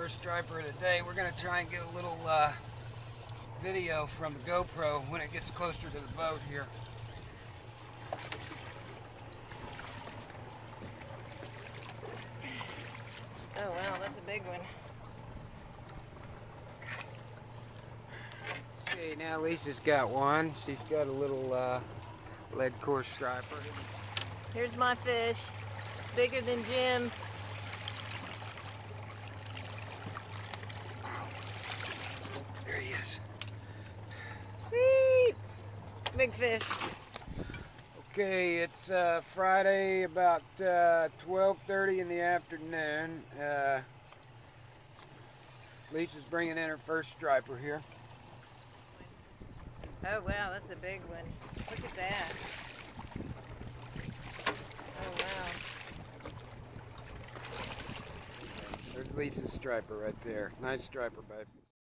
First striper of the day. We're going to try and get a little video from the GoPro when it gets closer to the boat here. Oh wow, that's a big one. Okay, now Lisa's got one. She's got a little lead core striper. Here's my fish, bigger than Jim's. There he is. Sweet, big fish. Okay, it's Friday about 12:30 in the afternoon. Lisa's bringing in her first striper here. Oh wow, that's a big one. Look at that. Oh wow. There's Lisa's striper right there. Nice striper, babe.